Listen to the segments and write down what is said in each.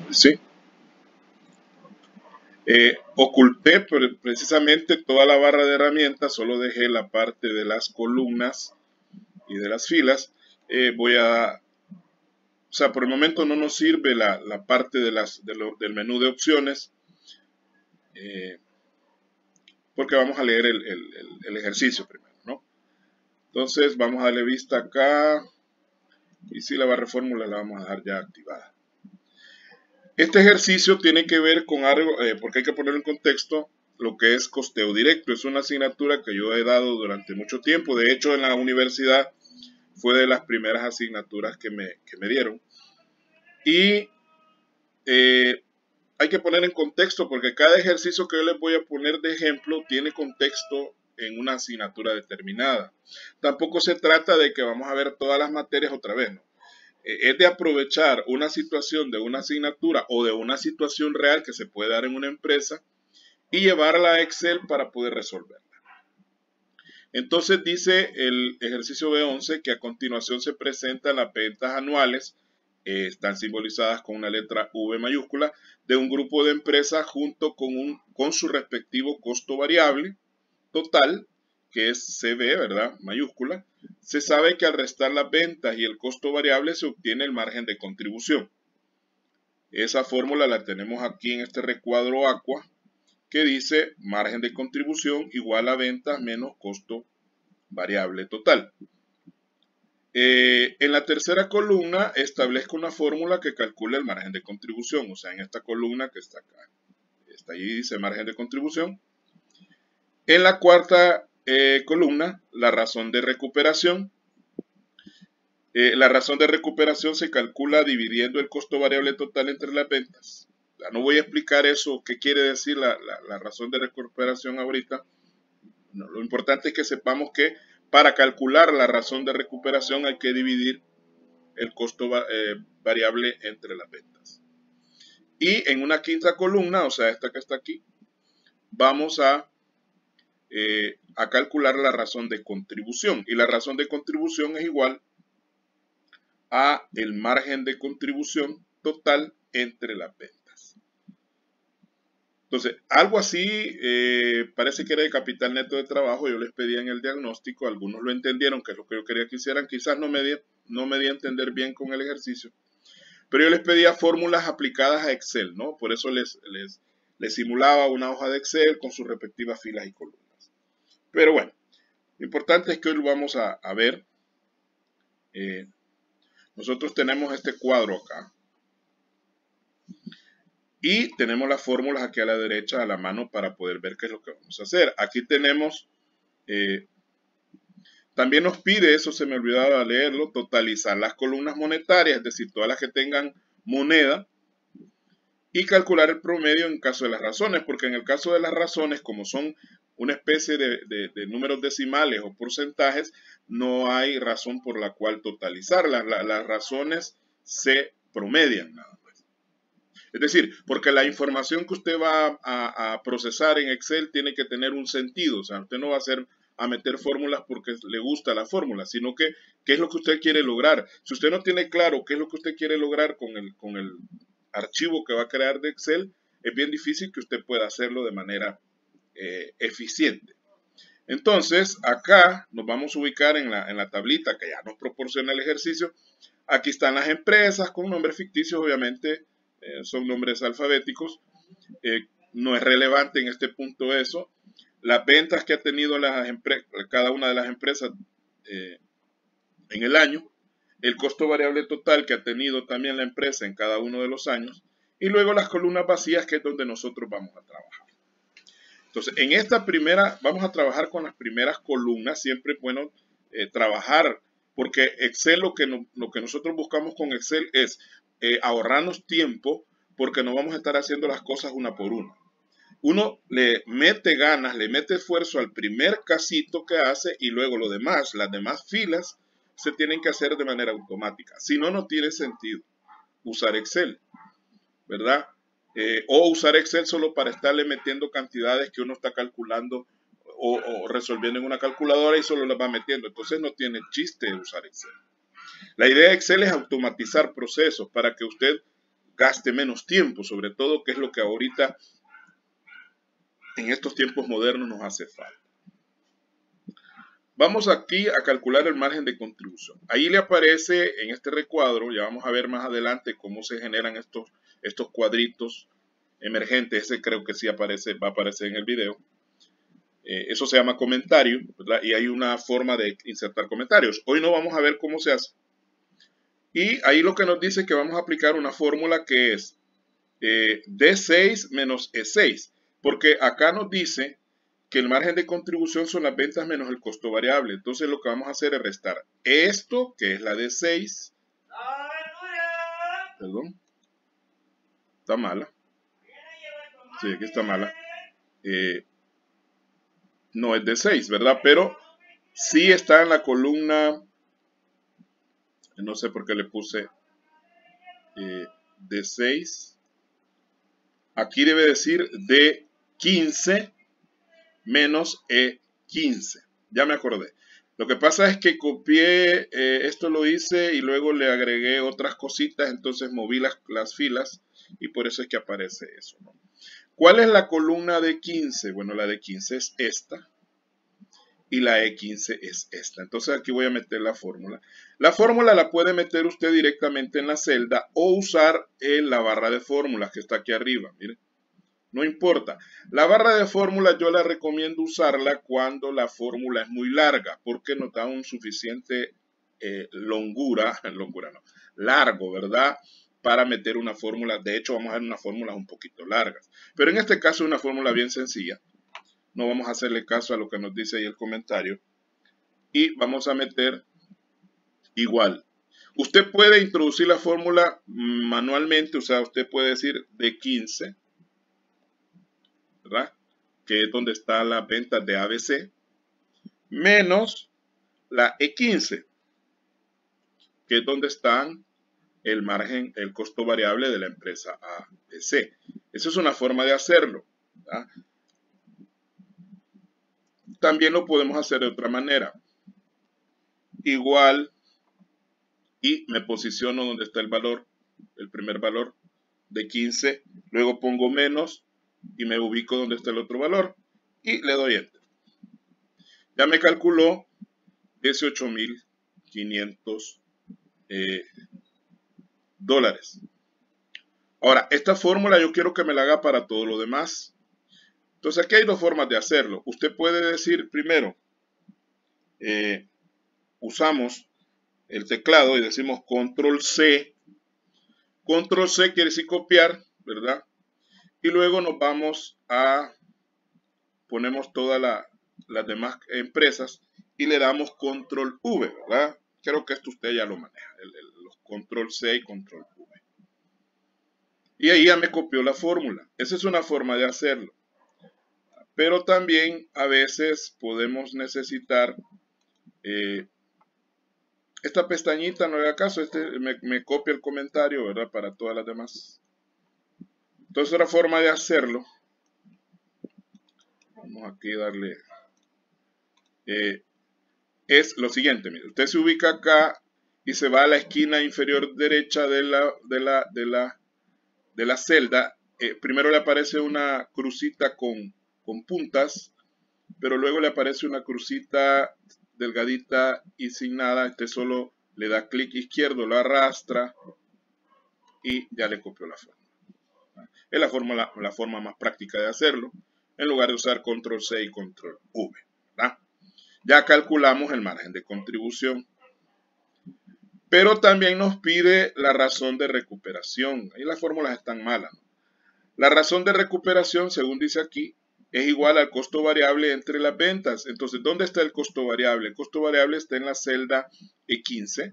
Sí. Oculté precisamente toda la barra de herramientas, solo dejé la parte de las columnas y de las filas. O sea, por el momento no nos sirve la parte del menú de opciones, porque vamos a leer el ejercicio primero, ¿no? Entonces vamos a darle vista acá, y si la barra de fórmula la vamos a dejar ya activada. Este ejercicio tiene que ver con algo, porque hay que poner en contexto lo que es costeo directo. Es una asignatura que yo he dado durante mucho tiempo. De hecho, en la universidad fue de las primeras asignaturas que me dieron. Y hay que poner en contexto, porque cada ejercicio que yo les voy a poner de ejemplo tiene contexto en una asignatura determinada. Tampoco se trata de que vamos a ver todas las materias otra vez, ¿no? Es de aprovechar una situación de una asignatura o de una situación real que se puede dar en una empresa y llevarla a Excel para poder resolverla. Entonces dice el ejercicio B11 que a continuación se presentan las ventas anuales, están simbolizadas con una letra V mayúscula, de un grupo de empresas junto con su respectivo costo variable total, que es CB, ¿verdad? Mayúscula. Se sabe que al restar las ventas y el costo variable se obtiene el margen de contribución. Esa fórmula la tenemos aquí en este recuadro aqua, que dice margen de contribución igual a ventas menos costo variable total. En la tercera columna establezco una fórmula que calcula el margen de contribución, o sea, en esta columna que está acá, está ahí, dice margen de contribución. En la cuarta columna, la razón de recuperación. La razón de recuperación se calcula dividiendo el costo variable total entre las ventas. No voy a explicar eso, qué quiere decir la razón de recuperación ahorita. No, lo importante es que sepamos que para calcular la razón de recuperación hay que dividir el costo variable entre las ventas. Y en una quinta columna, o sea, esta que está aquí, vamos a calcular la razón de contribución. Y la razón de contribución es igual a el margen de contribución total entre las ventas. Entonces, algo así parece que era de capital neto de trabajo. Yo les pedía en el diagnóstico, algunos lo entendieron, que es lo que yo quería que hicieran. Quizás no me di a entender bien con el ejercicio, pero yo les pedía fórmulas aplicadas a Excel, ¿no? Por eso les simulaba una hoja de Excel con sus respectivas filas y columnas. Pero bueno, lo importante es que hoy lo vamos a ver. Nosotros tenemos este cuadro acá. Y tenemos las fórmulas aquí a la derecha a la mano para poder ver qué es lo que vamos a hacer. Aquí tenemos, también nos pide, eso se me olvidaba leerlo, totalizar las columnas monetarias, es decir, todas las que tengan moneda, y calcular el promedio en caso de las razones, porque en el caso de las razones, como son una especie de números decimales o porcentajes, no hay razón por la cual totalizarlas. Las razones se promedian nada más. Es decir, porque la información que usted va a procesar en Excel tiene que tener un sentido. O sea, usted no va a meter fórmulas porque le gusta la fórmula, sino que qué es lo que usted quiere lograr. Si usted no tiene claro qué es lo que usted quiere lograr con el archivo que va a crear de Excel, es bien difícil que usted pueda hacerlo de manera eficiente. Entonces, acá nos vamos a ubicar en la tablita que ya nos proporciona el ejercicio. Aquí están las empresas con nombres ficticios, obviamente son nombres alfabéticos. No es relevante en este punto eso. Las ventas que ha tenido cada una de las empresas en el año, el costo variable total que ha tenido también la empresa en cada uno de los años, y luego las columnas vacías, que es donde nosotros vamos a trabajar. Entonces, en esta primera, vamos a trabajar con las primeras columnas. Siempre es bueno trabajar, porque Excel, lo que nosotros buscamos con Excel es ahorrarnos tiempo, porque no vamos a estar haciendo las cosas una por una. Uno le mete ganas, le mete esfuerzo al primer casito que hace, y luego las demás filas se tienen que hacer de manera automática. Si no, no tiene sentido usar Excel, ¿verdad? O usar Excel solo para estarle metiendo cantidades que uno está calculando o resolviendo en una calculadora y solo las va metiendo. Entonces no tiene chiste usar Excel. La idea de Excel es automatizar procesos para que usted gaste menos tiempo, sobre todo, que es lo que ahorita en estos tiempos modernos nos hace falta. Vamos aquí a calcular el margen de contribución. Ahí le aparece en este recuadro, ya vamos a ver más adelante cómo se generan estos cuadritos emergentes. Ese creo que sí va a aparecer en el video. Eso se llama comentario, ¿verdad? Y hay una forma de insertar comentarios. Hoy no vamos a ver cómo se hace. Y ahí lo que nos dice es que vamos a aplicar una fórmula que es D6 menos E6. Porque acá nos dice que el margen de contribución son las ventas menos el costo variable. Entonces lo que vamos a hacer es restar esto, que es la D6. Perdón. Está mala. Sí, aquí está mala. No es D6, ¿verdad? Pero sí está en la columna. No sé por qué le puse D6. Aquí debe decir D15 menos E15. Ya me acordé. Lo que pasa es que copié, esto lo hice y luego le agregué otras cositas, entonces moví las filas y por eso es que aparece eso, ¿no? ¿Cuál es la columna de 15? Bueno, la de 15 es esta y la E15 es esta. Entonces aquí voy a meter la fórmula. La fórmula la puede meter usted directamente en la celda o usar la barra de fórmulas que está aquí arriba, miren. No importa. La barra de fórmulas yo la recomiendo usarla cuando la fórmula es muy larga, porque nos da un suficiente largo, ¿verdad? Para meter una fórmula. De hecho, vamos a ver unas fórmulas un poquito largas. Pero en este caso es una fórmula bien sencilla. No vamos a hacerle caso a lo que nos dice ahí el comentario. Y vamos a meter igual. Usted puede introducir la fórmula manualmente, o sea, usted puede decir de 15. ¿Verdad? Que es donde está la venta de ABC, menos la E15, que es donde están el margen, el costo variable de la empresa ABC. Esa es una forma de hacerlo, ¿verdad? También lo podemos hacer de otra manera. Igual, y me posiciono donde está el valor, el primer valor de 15, luego pongo menos y me ubico donde está el otro valor y le doy Enter. Ya me calculó 18.500 dólares. Ahora, esta fórmula yo quiero que me la haga para todo lo demás. Entonces aquí hay dos formas de hacerlo. Usted puede decir primero, usamos el teclado y decimos control C. Control C quiere decir copiar, ¿verdad? Y luego nos vamos a, ponemos todas las demás empresas y le damos control V, ¿verdad? Creo que esto usted ya lo maneja, los control C y control V. Y ahí ya me copió la fórmula. Esa es una forma de hacerlo. Pero también a veces podemos necesitar esta pestañita, no haga caso, me copia el comentario, ¿verdad? Para todas las demás. Entonces otra forma de hacerlo, vamos aquí a darle, es lo siguiente, mire, usted se ubica acá y se va a la esquina inferior derecha de la celda. Primero le aparece una crucita con puntas, pero luego le aparece una crucita delgadita y sin nada. Usted solo le da clic izquierdo, lo arrastra y ya le copió la forma. Es la forma más práctica de hacerlo, en lugar de usar control C y control V, ¿verdad? Ya calculamos el margen de contribución. Pero también nos pide la razón de recuperación. Ahí las fórmulas están malas, ¿no? La razón de recuperación, según dice aquí, es igual al costo variable entre las ventas. Entonces, ¿dónde está el costo variable? El costo variable está en la celda E15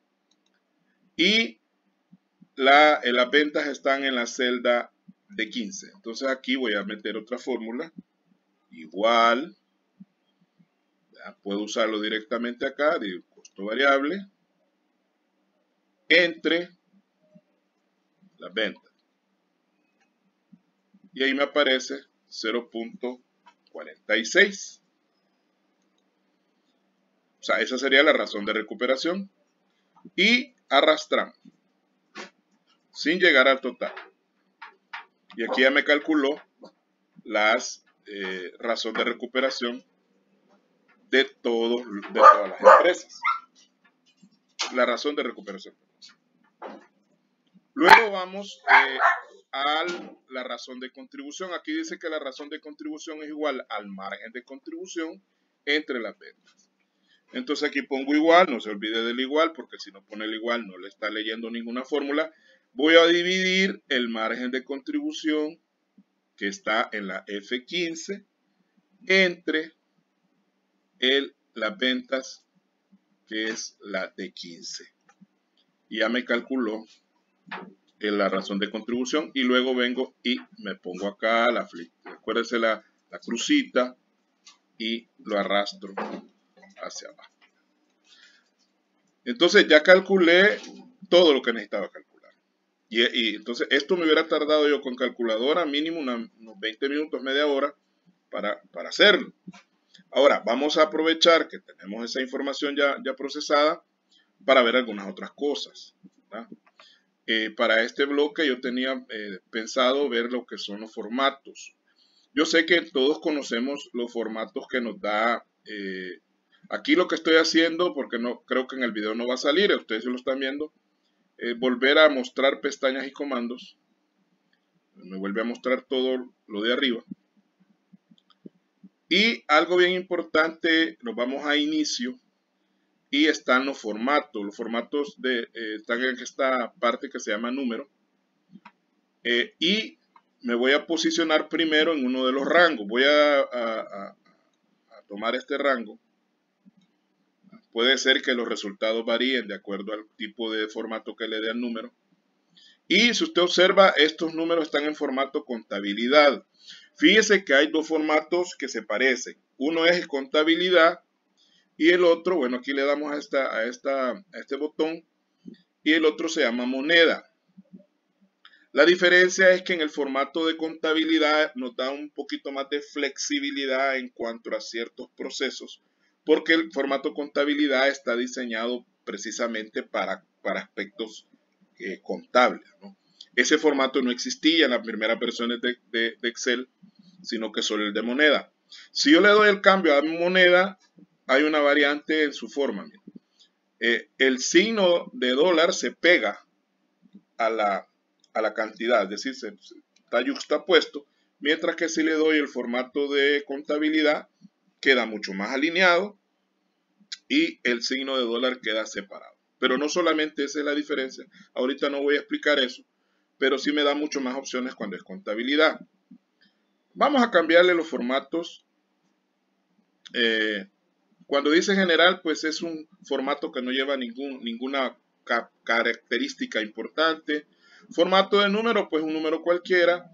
y las ventas están en la celda D15. Entonces, aquí voy a meter otra fórmula. Igual, ¿ya? Puedo usarlo directamente acá, digo costo variable entre las ventas. Y ahí me aparece 0.46. O sea, esa sería la razón de recuperación. Y arrastramos. sin llegar al total. Y aquí ya me calculó las razón de recuperación de todas las empresas. La razón de recuperación. Luego vamos a la razón de contribución. Aquí dice que la razón de contribución es igual al margen de contribución entre las ventas. Entonces aquí pongo igual, no se olvide del igual, porque si no pone el igual no le está leyendo ninguna fórmula. Voy a dividir el margen de contribución que está en la F15 entre las ventas, que es la D15. Y ya me calculó la razón de contribución, y luego vengo y me pongo acá la flip. Acuérdense la crucita y lo arrastro hacia abajo. Entonces ya calculé todo lo que necesitaba calcular. Y entonces esto me hubiera tardado yo con calculadora mínimo unos 20 minutos, media hora para hacerlo. Ahora vamos a aprovechar que tenemos esa información ya procesada para ver algunas otras cosas, ¿verdad? Para este bloque yo tenía pensado ver lo que son los formatos. Yo sé que todos conocemos los formatos que nos da. Aquí lo que estoy haciendo, porque no creo que en el video no va a salir, ustedes lo están viendo, volver a mostrar pestañas y comandos. Me vuelve a mostrar todo lo de arriba. Y algo bien importante, nos vamos a inicio. Y están los formatos. Los formatos están en esta parte que se llama número. Y me voy a posicionar primero en uno de los rangos. Voy a tomar este rango. Puede ser que los resultados varíen de acuerdo al tipo de formato que le dé al número. Y si usted observa, estos números están en formato contabilidad. Fíjese que hay dos formatos que se parecen. Uno es contabilidad. Y el otro, bueno, aquí le damos a este botón, y el otro se llama moneda. La diferencia es que en el formato de contabilidad nos da un poquito más de flexibilidad en cuanto a ciertos procesos, porque el formato contabilidad está diseñado precisamente para aspectos contables, ¿no? Ese formato no existía en las primeras versiones de Excel, sino que solo el de moneda. Si yo le doy el cambio a moneda, hay una variante en su forma. El signo de dólar se pega a la cantidad, es decir, está yuxtapuesto, mientras que si le doy el formato de contabilidad, queda mucho más alineado y el signo de dólar queda separado. Pero no solamente esa es la diferencia, ahorita no voy a explicar eso, pero sí me da mucho más opciones cuando es contabilidad. Vamos a cambiarle los formatos. Cuando dice general, pues es un formato que no lleva ninguna característica importante. Formato de número, pues un número cualquiera,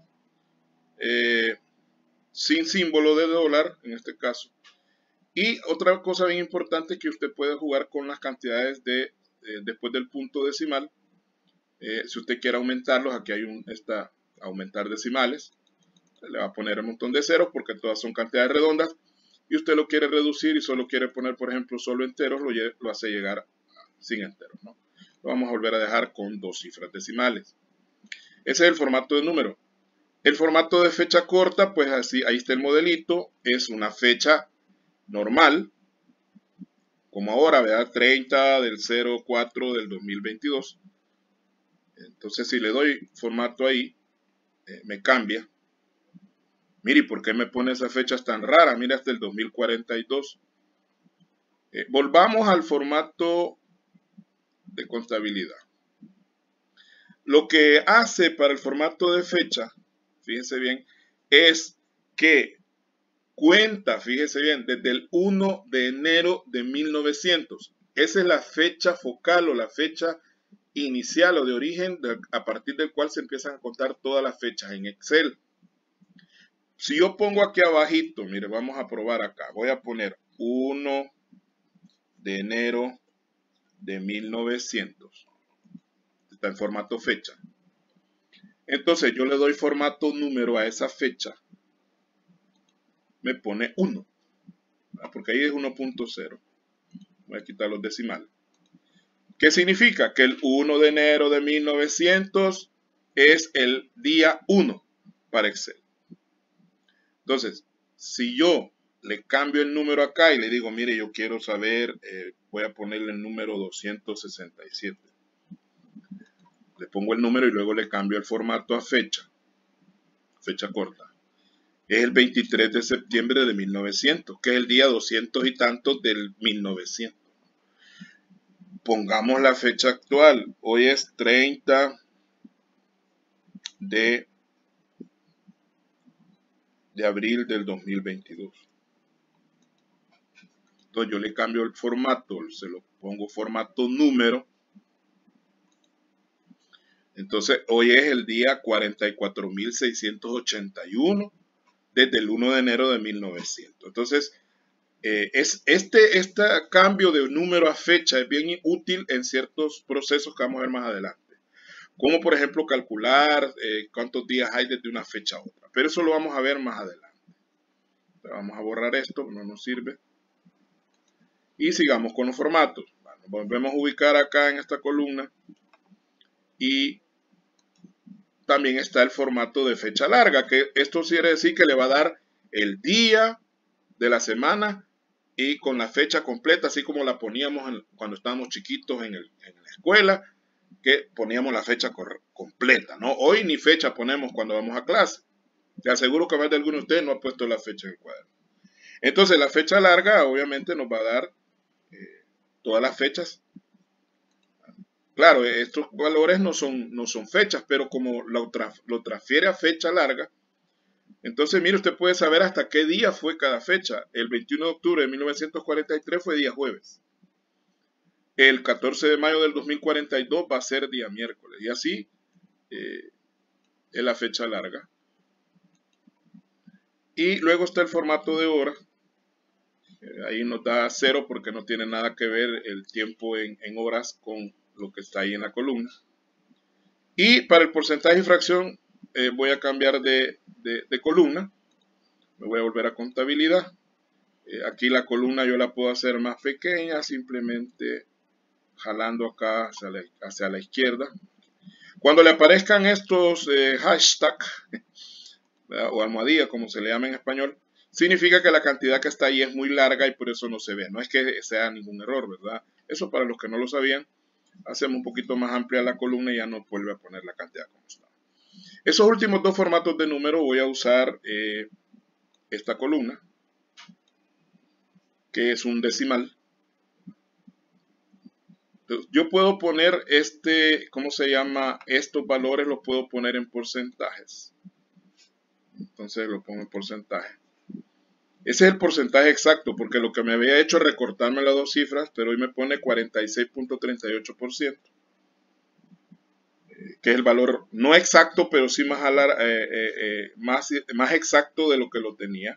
sin símbolo de dólar, en este caso. Y otra cosa bien importante, que usted puede jugar con las cantidades después del punto decimal. Si usted quiere aumentarlos, aquí hay aumentar decimales. Le va a poner un montón de ceros porque todas son cantidades redondas. Y usted lo quiere reducir y solo quiere poner, por ejemplo, solo enteros, lo hace llegar sin enteros, ¿no? Lo vamos a volver a dejar con 2 cifras decimales. Ese es el formato de número. El formato de fecha corta, pues así, ahí está el modelito, es una fecha normal, como ahora, ¿verdad? 30 del 04 del 2022. Entonces, si le doy formato ahí, me cambia. Mire, ¿por qué me pone esas fechas tan raras? Mira, hasta el 2042. Volvamos al formato de contabilidad. Lo que hace para el formato de fecha, fíjense bien, es que cuenta, fíjense bien, desde el 1 de enero de 1900. Esa es la fecha focal o la fecha inicial o de origen a partir del cual se empiezan a contar todas las fechas en Excel. Si yo pongo aquí abajito, mire, vamos a probar acá. Voy a poner 1 de enero de 1900. Está en formato fecha. Entonces yo le doy formato número a esa fecha. Me pone 1. Porque ahí es 1.0. Voy a quitar los decimales. ¿Qué significa? Que el 1 de enero de 1900 es el día 1 para Excel. Entonces, si yo le cambio el número acá y le digo, mire, yo quiero saber, voy a ponerle el número 267. Le pongo el número y luego le cambio el formato a fecha corta. Es el 23 de septiembre de 1900, que es el día 200 y tantos del 1900. Pongamos la fecha actual. Hoy es 30 de abril del 2022. Entonces yo le cambio el formato, se lo pongo formato número. Entonces hoy es el día 44.681 desde el 1 de enero de 1900. Entonces este cambio de número a fecha es bien útil en ciertos procesos que vamos a ver más adelante. Como por ejemplo calcular cuántos días hay desde una fecha a otra. Pero eso lo vamos a ver más adelante. Vamos a borrar esto, no nos sirve. Y sigamos con los formatos. Bueno, volvemos a ubicar acá en esta columna. Y también está el formato de fecha larga, que esto quiere decir que le va a dar el día de la semana y con la fecha completa, así como la poníamos cuando estábamos chiquitos en la escuela, que poníamos la fecha completa, ¿no? Hoy ni fecha ponemos cuando vamos a clase. Te aseguro que más de alguno de ustedes no ha puesto la fecha en el cuaderno. Entonces la fecha larga obviamente nos va a dar todas las fechas. Claro, estos valores no son fechas, pero como lo transfiere a fecha larga, entonces mire, usted puede saber hasta qué día fue cada fecha. El 21 de octubre de 1943 fue día jueves. El 14 de mayo del 2042 va a ser día miércoles. Y así es la fecha larga. Y luego está el formato de horas. Ahí nos da 0 porque no tiene nada que ver el tiempo en horas con lo que está ahí en la columna. Y para el porcentaje y fracción voy a cambiar de columna. Me voy a volver a contabilidad. Aquí la columna yo la puedo hacer más pequeña, simplemente jalando acá hacia la izquierda. Cuando le aparezcan estos hashtags o almohadilla, como se le llama en español, significa que la cantidad que está ahí es muy larga y por eso no se ve. No es que sea ningún error, ¿verdad? Eso para los que no lo sabían, hacemos un poquito más amplia la columna y ya nos vuelve a poner la cantidad como está. Esos últimos dos formatos de número voy a usar esta columna, que es un decimal. Entonces, yo puedo poner ¿cómo se llama? Estos valores los puedo poner en porcentajes. Entonces lo pongo en porcentaje. Ese es el porcentaje exacto, porque lo que me había hecho es recortarme las dos cifras, pero hoy me pone 46.38%, que es el valor no exacto, pero sí más exacto de lo que lo tenía.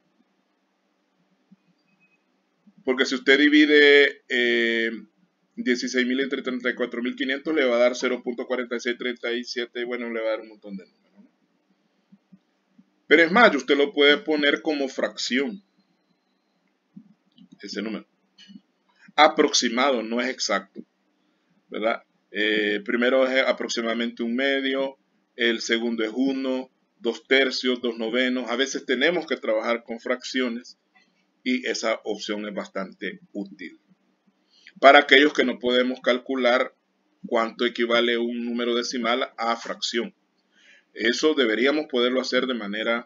Porque si usted divide 16.000 entre 34.500, le va a dar 0.4637, bueno, le va a dar un montón de números, ¿no? Pero es más, usted lo puede poner como fracción, ese número. Aproximado, no es exacto, ¿verdad? Primero es aproximadamente un medio, el segundo es 1, 2/3, 2/9. A veces tenemos que trabajar con fracciones y esa opción es bastante útil. Para aquellos que no podemos calcular cuánto equivale un número decimal a fracción. Eso deberíamos poderlo hacer de manera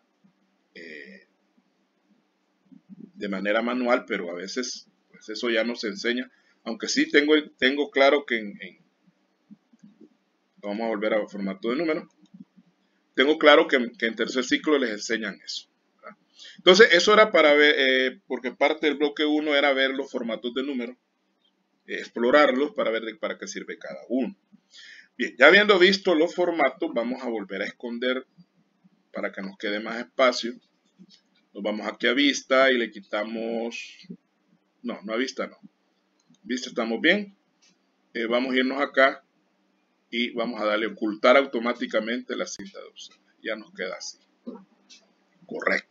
manual, pero a veces pues eso ya no se enseña. Aunque sí tengo claro que vamos a volver a formato de número. Tengo claro que en tercer ciclo les enseñan eso, ¿verdad? Entonces eso era para ver, porque parte del bloque 1 era ver los formatos de número, explorarlos para ver para qué sirve cada uno. Bien, ya habiendo visto los formatos, vamos a volver a esconder para que nos quede más espacio. Nos vamos aquí a vista y le quitamos, no a vista no, vista estamos bien. Vamos a irnos acá y vamos a darle ocultar automáticamente la cinta de opciones. Ya nos queda así. Correcto.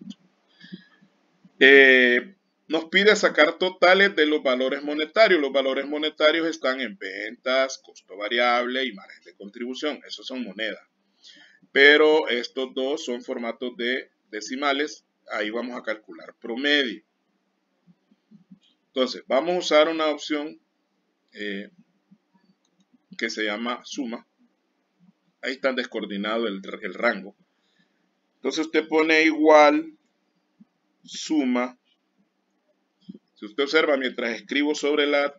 Nos pide sacar totales de los valores monetarios. Los valores monetarios están en ventas, costo variable y margen de contribución. Esos son monedas. pero estos dos son formatos de decimales. Ahí vamos a calcular promedio. Entonces, vamos a usar una opción que se llama suma. Ahí está descoordinado el rango. Entonces usted pone igual suma. Si usted observa, mientras escribo sobre la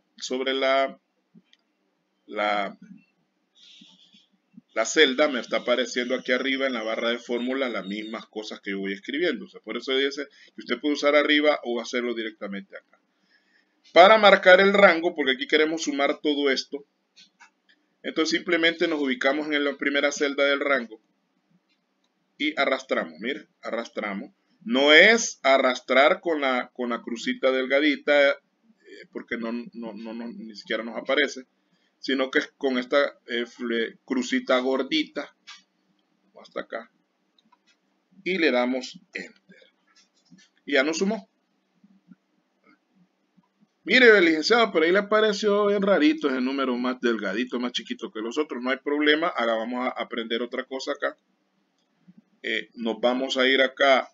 celda, me está apareciendo aquí arriba en la barra de fórmula las mismas cosas que yo voy escribiendo. O sea, por eso dice que usted puede usar arriba o hacerlo directamente acá. Para marcar el rango, porque aquí queremos sumar todo esto, entonces simplemente nos ubicamos en la primera celda del rango y arrastramos. Mire, arrastramos. No es arrastrar con la crucita delgadita, porque ni siquiera nos aparece, sino que es con esta crucita gordita, hasta acá, y le damos Enter. Y ya nos sumó. Mire, licenciado, pero ahí le apareció bien rarito ese número más delgadito, más chiquito que los otros. No hay problema, ahora vamos a aprender otra cosa acá. Nos vamos a ir acá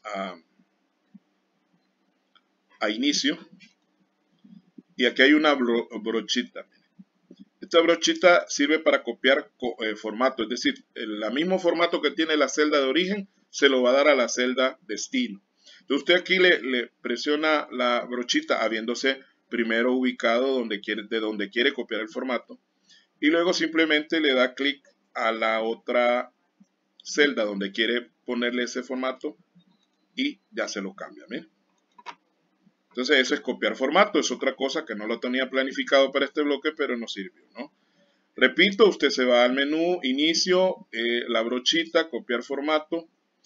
a inicio. Y aquí hay una brochita. Esta brochita sirve para copiar formato, es decir, el mismo formato que tiene la celda de origen se lo va a dar a la celda destino. Entonces usted aquí le presiona la brochita habiéndose primero ubicado de donde quiere copiar el formato y luego simplemente le da clic a la otra celda donde quiere ponerle ese formato y ya se lo cambia. ¿Ven? Entonces eso es copiar formato, es otra cosa que no lo tenía planificado para este bloque, pero nos sirvió, ¿no? Repito, usted se va al menú, inicio, la brochita, copiar formato.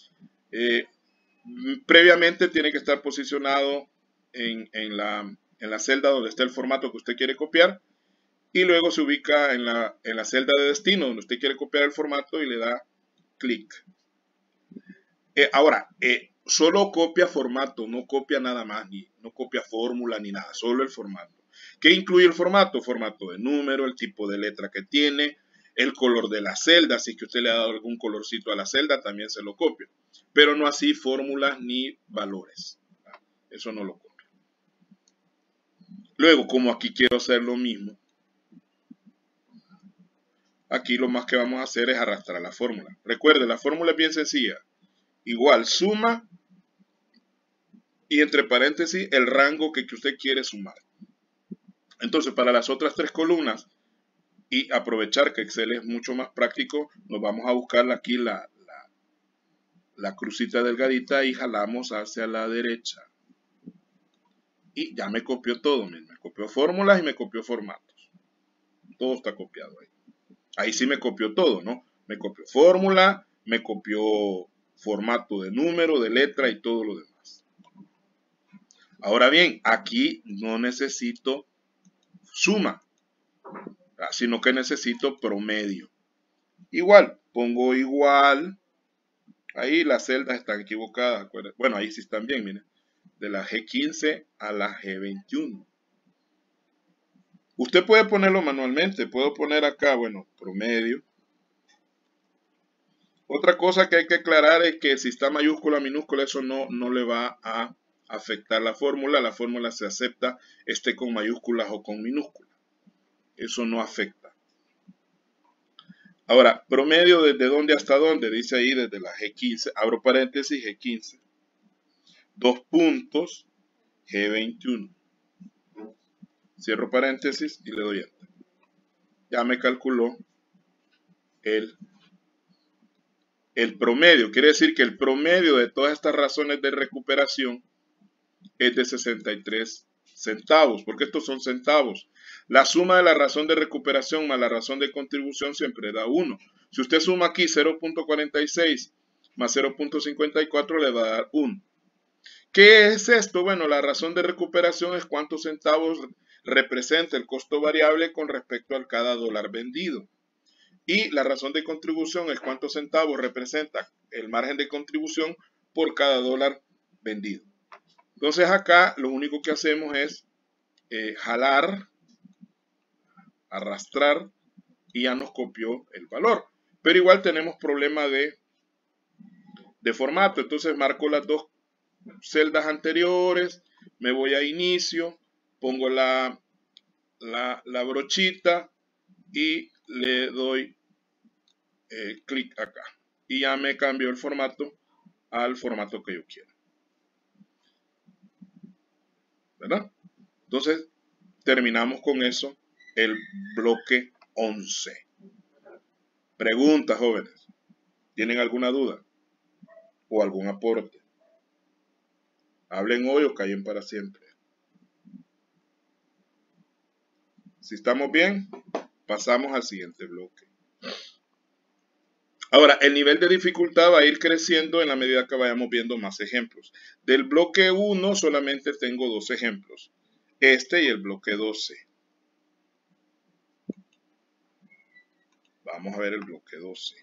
Previamente tiene que estar posicionado en la celda donde está el formato que usted quiere copiar. Y luego se ubica en la celda de destino donde usted quiere copiar el formato y le da clic. Ahora, solo copia formato, no copia nada más, no copia fórmula ni nada, solo el formato. ¿Qué incluye el formato? Formato de número, el tipo de letra que tiene, el color de la celda, si es que usted le ha dado algún colorcito a la celda, también se lo copia. Pero no así fórmulas ni valores. Eso no lo copia. Luego, como aquí quiero hacer lo mismo, aquí lo más que vamos a hacer es arrastrar la fórmula. Recuerde, la fórmula es bien sencilla. Igual suma y entre paréntesis el rango que usted quiere sumar. Entonces, para las otras tres columnas y aprovechar que Excel es mucho más práctico, nos vamos a buscar aquí la crucita delgadita y jalamos hacia la derecha. Y ya me copió todo, me copió fórmulas y me copió formatos. Todo está copiado ahí. Ahí sí me copió todo, ¿no? Me copió fórmula, me copió formato de número, de letra y todo lo demás. Ahora bien, aquí no necesito suma, sino que necesito promedio. Igual, pongo igual. Ahí las celdas están equivocadas. Bueno, ahí sí están bien, miren. De la G15 a la G21. Usted puede ponerlo manualmente. Puedo poner acá, bueno, promedio. Otra cosa que hay que aclarar es que si está mayúscula, minúscula, eso no le va a afectar la fórmula. La fórmula se acepta esté con mayúsculas o con minúsculas. Eso no afecta. Ahora, promedio desde dónde hasta dónde, dice ahí desde la G15, abro paréntesis, G15, 2 puntos, G21. Cierro paréntesis y le doy Enter. Ya me calculó el promedio. Quiere decir que el promedio de todas estas razones de recuperación es de 63 centavos, porque estos son centavos. La suma de la razón de recuperación más la razón de contribución siempre da 1. Si usted suma aquí 0.46 más 0.54 le va a dar 1. ¿Qué es esto? Bueno, la razón de recuperación es cuántos centavos representa el costo variable con respecto al cada dólar vendido. Y la razón de contribución es cuántos centavos representa el margen de contribución por cada dólar vendido. Entonces acá lo único que hacemos es jalar, arrastrar y ya nos copió el valor. pero igual tenemos problema de formato. Entonces marco las dos celdas anteriores, me voy a inicio, pongo la brochita y le doy clic acá. Y ya me cambió el formato al formato que yo quiero. ¿Verdad? Entonces, terminamos con eso el bloque 11. Preguntas, jóvenes. ¿Tienen alguna duda? ¿O algún aporte? Hablen hoy o callen para siempre. Si estamos bien, pasamos al siguiente bloque. Ahora, el nivel de dificultad va a ir creciendo en la medida que vayamos viendo más ejemplos. Del bloque 1 solamente tengo 2 ejemplos. Este y el bloque 12. Vamos a ver el bloque 12.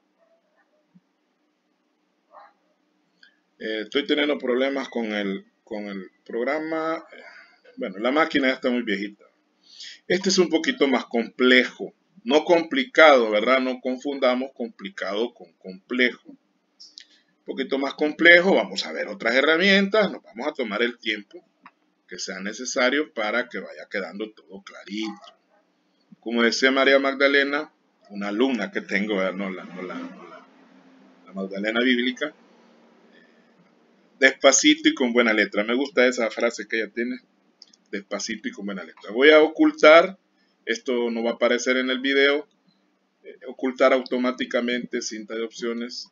Estoy teniendo problemas con el programa. Bueno, la máquina ya está muy viejita. Este es un poquito más complejo. No complicado, ¿verdad? No confundamos complicado con complejo. Un poquito más complejo. Vamos a ver otras herramientas. Nos vamos a tomar el tiempo que sea necesario para que vaya quedando todo clarito. Como decía María Magdalena, una alumna que tengo, no la Magdalena bíblica, despacito y con buena letra. Me gusta esa frase que ella tiene, despacito y con buena letra. Voy a ocultar, esto no va a aparecer en el video, ocultar automáticamente cinta de opciones.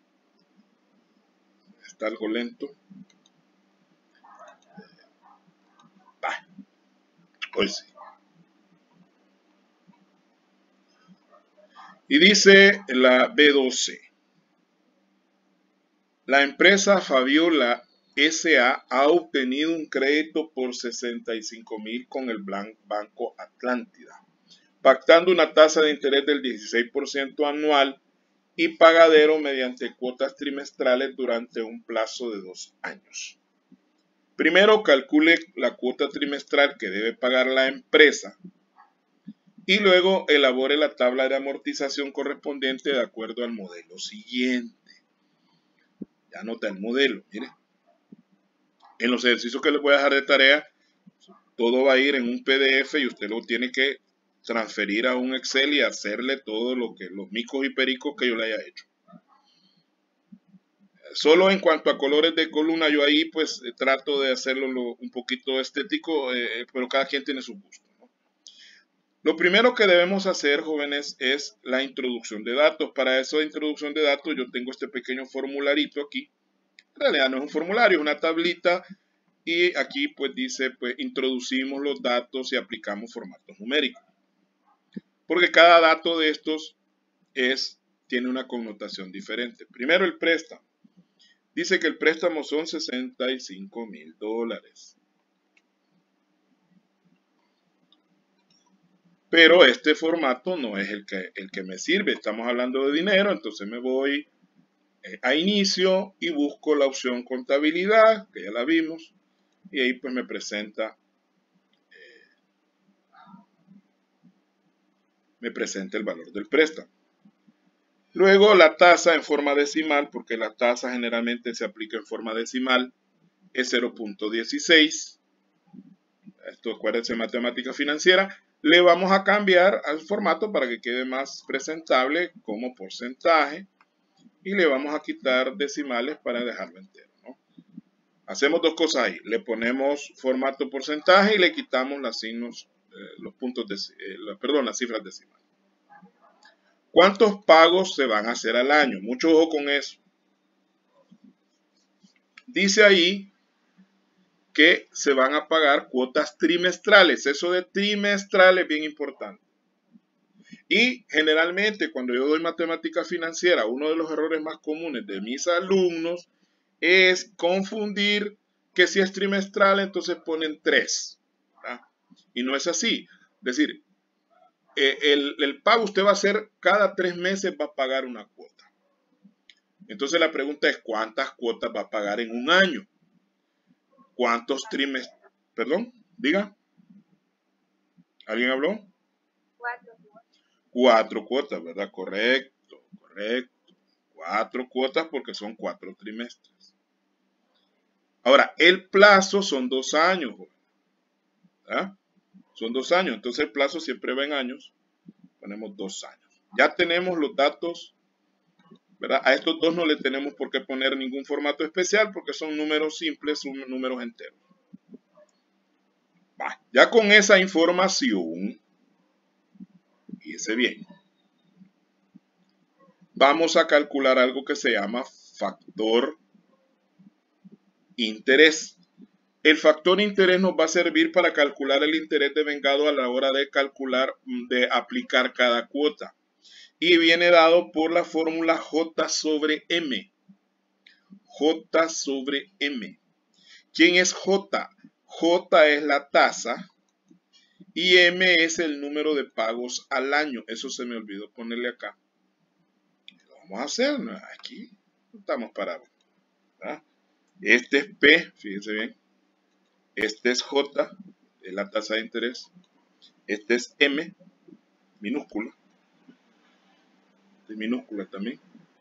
Está algo lento. Hoy sí. Y dice la B12. La empresa Fabiola S.A. ha obtenido un crédito por 65,000 con el Banco Atlántida, pactando una tasa de interés del 16% anual y pagadero mediante cuotas trimestrales durante un plazo de 2 años. Primero calcule la cuota trimestral que debe pagar la empresa y luego elabore la tabla de amortización correspondiente de acuerdo al modelo siguiente. Ya anota el modelo, mire. En los ejercicios que les voy a dejar de tarea, todo va a ir en un PDF y usted lo tiene que transferir a un Excel y hacerle todo lo que los micos y pericos que yo le haya hecho. Solo en cuanto a colores de columna, yo ahí pues trato de hacerlo un poquito estético, pero cada quien tiene su gusto, ¿no? Lo primero que debemos hacer, jóvenes, es la introducción de datos. Para esa introducción de datos yo tengo este pequeño formularito aquí. En realidad no es un formulario, es una tablita. Y aquí pues dice, pues introducimos los datos y aplicamos formatos numéricos. Porque cada dato de estos tiene una connotación diferente. Primero el préstamo. Dice que el préstamo son $65,000. Pero este formato no es el que me sirve. Estamos hablando de dinero, entonces me voy a inicio y busco la opción contabilidad, que ya la vimos. Y ahí pues me presenta el valor del préstamo. Luego la tasa en forma decimal, porque la tasa generalmente se aplica en forma decimal, es 0.16. Esto acuérdense, matemática financiera. Le vamos a cambiar al formato para que quede más presentable como porcentaje. Y le vamos a quitar decimales para dejarlo entero, ¿no? Hacemos dos cosas ahí. Le ponemos formato porcentaje y le quitamos las signos, las cifras decimales. ¿Cuántos pagos se van a hacer al año? Mucho ojo con eso. Dice ahí que se van a pagar cuotas trimestrales. Eso de trimestral es bien importante. Y generalmente cuando yo doy matemática financiera, uno de los errores más comunes de mis alumnos es confundir que si es trimestral entonces ponen 3. ¿verdad? Y no es así. Es decir, el pago usted va a hacer cada 3 meses, va a pagar una cuota. Entonces la pregunta es, ¿cuántas cuotas va a pagar en un año? ¿Cuántos trimestres? Perdón, diga. ¿Alguien habló? 4 cuotas, ¿verdad? Correcto. Correcto. 4 cuotas porque son 4 trimestres. Ahora, el plazo son 2 años. ¿Verdad? Son 2 años. Entonces el plazo siempre va en años. Ponemos 2 años. Ya tenemos los datos. ¿Verdad? A estos dos no le tenemos por qué poner ningún formato especial porque son números simples, son números enteros. Ya con esa información, fíjese bien, vamos a calcular algo que se llama factor interés. El factor interés nos va a servir para calcular el interés devengado a la hora de calcular, de aplicar cada cuota. Y viene dado por la fórmula J sobre M. J sobre M. ¿Quién es J? J es la tasa y M es el número de pagos al año. Eso se me olvidó ponerle acá. Lo vamos a hacer, ¿no? Aquí estamos parados. ¿Verdad? Este es P, fíjense bien. Este es J, es la tasa de interés. Este es M, minúscula. Este es minúscula también.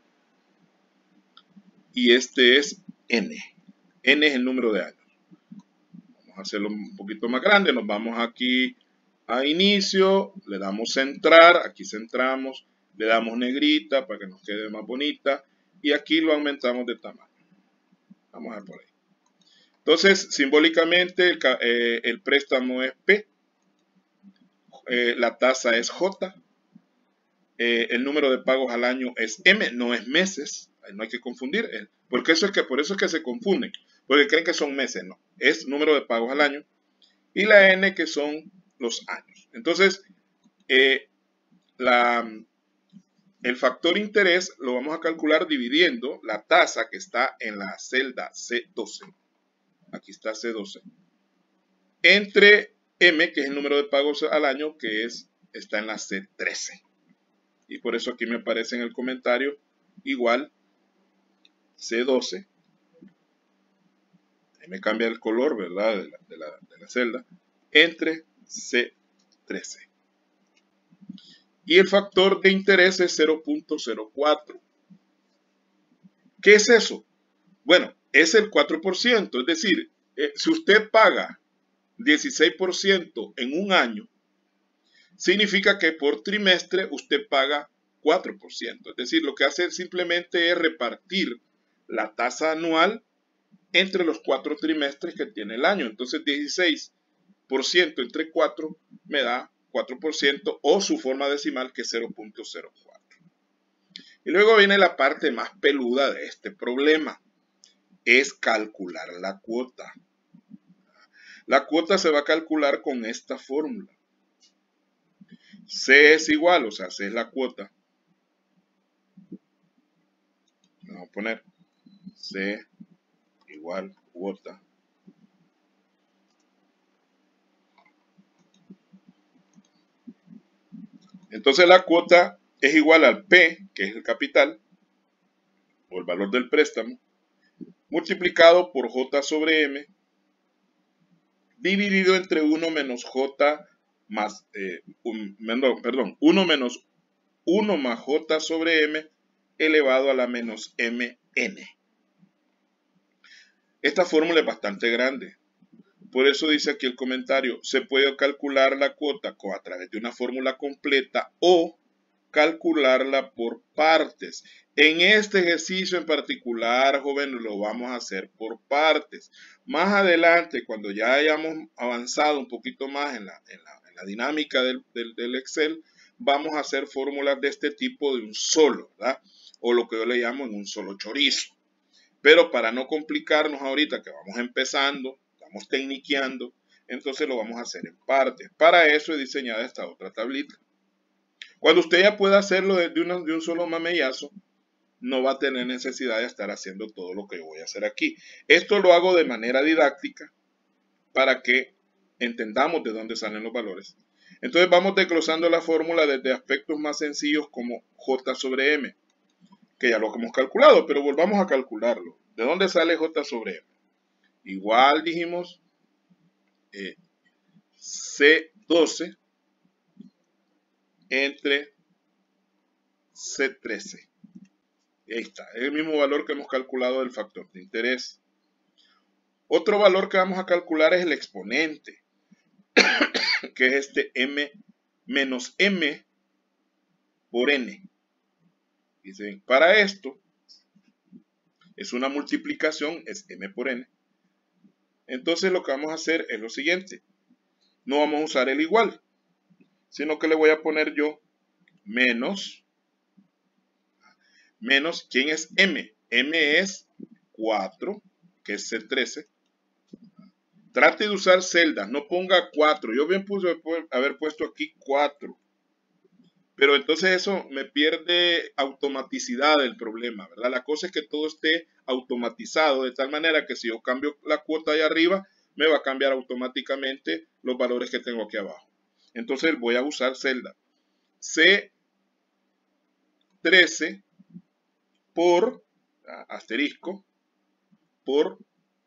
Y este es N. N es el número de años. Vamos a hacerlo un poquito más grande. Nos vamos aquí a inicio. Le damos centrar. Aquí centramos. Le damos negrita para que nos quede más bonita. Y aquí lo aumentamos de tamaño. Vamos a ver por ahí. Entonces, simbólicamente, el préstamo es P. La tasa es J. El número de pagos al año es M, no es meses, no hay que confundir, porque por eso es que se confunden, porque creen que son meses, no, es número de pagos al año, y la N que son los años. Entonces, el factor interés lo vamos a calcular dividiendo la tasa que está en la celda C12, aquí está C12, entre M, que es el número de pagos al año, que está en la C13. Y por eso aquí me aparece en el comentario igual C12. Ahí me cambia el color, ¿verdad? De la celda. Entre C13. Y el factor de interés es 0.04. ¿Qué es eso? Bueno, es el 4%. Es decir, si usted paga 16% en un año, significa que por trimestre usted paga 4%. Es decir, lo que hace simplemente es repartir la tasa anual entre los 4 trimestres que tiene el año. Entonces 16% entre 4 me da 4% o su forma decimal que es 0.04. Y luego viene la parte más peluda de este problema. Es calcular la cuota. La cuota se va a calcular con esta fórmula. C es igual, o sea, C es la cuota. Vamos a poner C igual cuota. Entonces la cuota es igual al P, que es el capital, o el valor del préstamo, multiplicado por J sobre M, dividido entre 1 menos J más, 1 menos 1 más J sobre M elevado a la menos MN. Esta fórmula es bastante grande. Por eso dice aquí el comentario, se puede calcular la cuota a través de una fórmula completa o calcularla por partes. En este ejercicio en particular, jóvenes, lo vamos a hacer por partes. Más adelante, cuando ya hayamos avanzado un poquito más en la dinámica del Excel, vamos a hacer fórmulas de este tipo de un solo, ¿verdad? O lo que yo le llamo en un solo chorizo. Pero para no complicarnos ahorita que vamos empezando, estamos tecniqueando, entonces lo vamos a hacer en partes. Para eso he diseñado esta otra tablita. Cuando usted ya pueda hacerlo de un solo mamellazo, no va a tener necesidad de estar haciendo todo lo que yo voy a hacer aquí. Esto lo hago de manera didáctica para que entendamos de dónde salen los valores. Entonces vamos desglosando la fórmula desde aspectos más sencillos como J sobre M, que ya lo hemos calculado, pero volvamos a calcularlo. ¿De dónde sale J sobre M? Igual dijimos C12 entre C13. Ahí está, es el mismo valor que hemos calculado del factor de interés. Otro valor que vamos a calcular es el exponente, que es este m menos m por n. Dicen, para esto es una multiplicación, es m por n. Entonces lo que vamos a hacer es lo siguiente. No vamos a usar el igual, sino que le voy a poner yo menos, ¿quién es m? M es 4, que es C13. Trate de usar celdas, no ponga 4. Yo bien puse haber puesto aquí 4. Pero entonces eso me pierde automaticidad del problema, ¿verdad? La cosa es que todo esté automatizado de tal manera que si yo cambio la cuota ahí arriba, me va a cambiar automáticamente los valores que tengo aquí abajo. Entonces voy a usar celda. C13 por asterisco por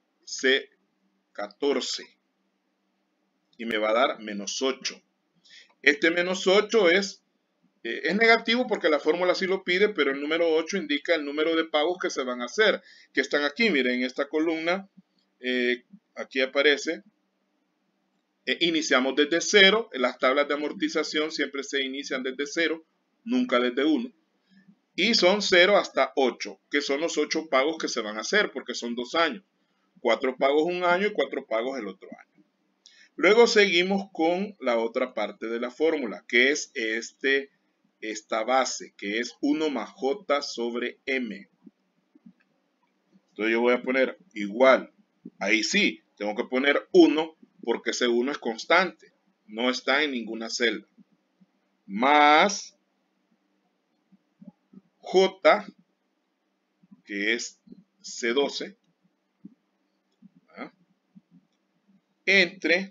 C14 y me va a dar menos 8. Este menos 8 es negativo porque la fórmula sí lo pide, pero el número 8 indica el número de pagos que se van a hacer, que están aquí, miren, en esta columna, aquí aparece, iniciamos desde 0, las tablas de amortización siempre se inician desde 0, nunca desde 1, y son 0 hasta 8, que son los 8 pagos que se van a hacer, porque son 2 años, 4 pagos un año y 4 pagos el otro año. Luego seguimos con la otra parte de la fórmula, que es esta base, que es 1 más j sobre m. Entonces yo voy a poner igual, ahí sí, tengo que poner 1 porque ese 1 es constante, no está en ninguna celda, más j, que es C12, ¿verdad? Entre